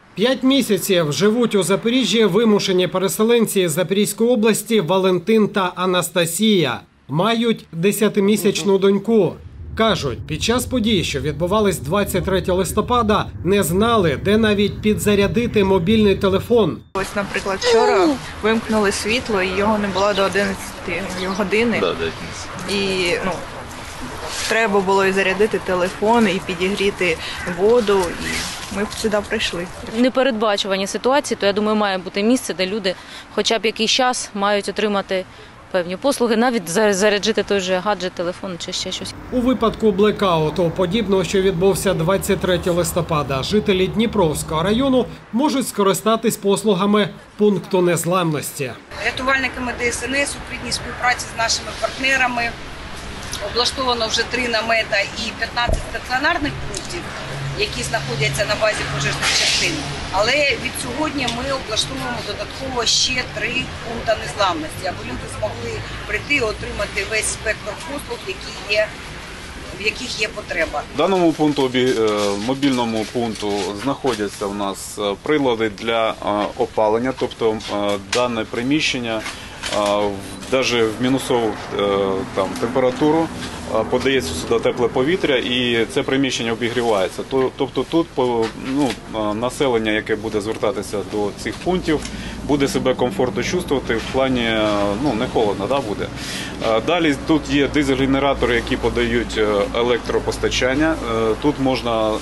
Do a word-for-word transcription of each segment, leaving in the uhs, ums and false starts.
П'ять місяців живуть у Запоріжжі вимушені переселенці з Запорізької області Валентин та Анастасія. Мають десятимісячну доньку. Кажуть, під час подій, що відбувались двадцять третього листопада, не знали, де навіть підзарядити мобільний телефон. Ось, наприклад, вчора вимкнули світло, і його не було до одинадцятої години. І ну, треба було і зарядити телефон, і підігріти воду, і ми сюди прийшли. Непередбачувані ситуації, то, я думаю, має бути місце, де люди хоча б якийсь час мають отримати певні послуги, навіть заряджити той же гаджет, телефон чи ще щось. У випадку блекауту, подібного, що відбувся двадцять третього листопада, жителі Дніпровського району можуть скористатись послугами пункту незламності. Рятувальниками Д С Н С у плідній співпраці з нашими партнерами облаштовано вже три намета і п'ятнадцять стаціонарних пунктів, які знаходяться на базі пожежних частин. Але від сьогодні ми облаштовуємо додатково ще три пункти незламності, аби люди змогли прийти і отримати весь спектр послуг, які є, в яких є потреба. В даному пункту, мобільному пункту, знаходяться у нас прилади для опалення, тобто дане приміщення навіть в мінусову там, температуру подається сюди тепле повітря і це приміщення обігрівається. Тобто тут ну, населення, яке буде звертатися до цих пунктів, буде себе комфортно чувствувати в плані, ну не холодно, да, буде. Далі тут є дизель-генератори, які подають електропостачання. Тут можна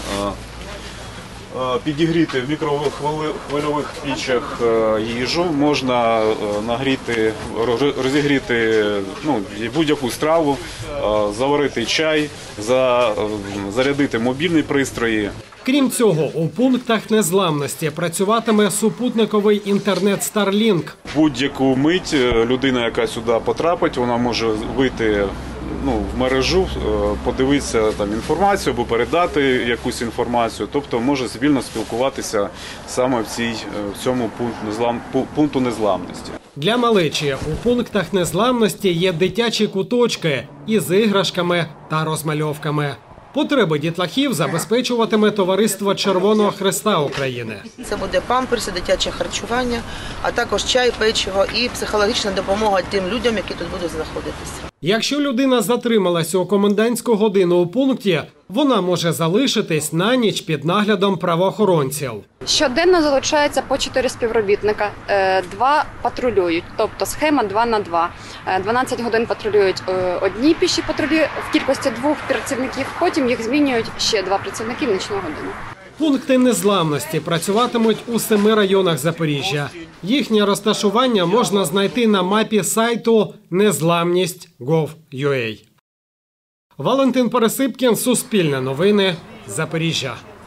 підігріти в мікрохвильових пічах їжу, можна нагріти, розігріти ну, будь-яку страву, заварити чай, зарядити мобільні пристрої. Крім цього, у пунктах незламності працюватиме супутниковий інтернет Starlink. Будь-яку мить людина, яка сюди потрапить, вона може вийти ну, в мережу, подивитися там інформацію або передати якусь інформацію, тобто може вільно спілкуватися саме в, цій, в цьому пункту незламності. Для малечі у пунктах незламності є дитячі куточки із іграшками та розмальовками. Потреби дітлахів забезпечуватиме товариство Червоного Хреста України. Це буде памперси, дитяче харчування, а також чай, печиво і психологічна допомога тим людям, які тут будуть знаходитися. Якщо людина затрималася у комендантську годину у пункті, вона може залишитись на ніч під наглядом правоохоронців. Щоденно залучається по чотири співробітника, два патрулюють, тобто схема два на два. дванадцять годин патрулюють одні піші патрулі в кількості двох працівників, потім їх змінюють ще два працівники в нічну годину. Пункти незламності працюватимуть у семи районах Запоріжжя. Їхнє розташування можна знайти на мапі сайту незламність крапка гов крапка ю а. Валентин Пересипкін, Суспільне новини, Запоріжжя.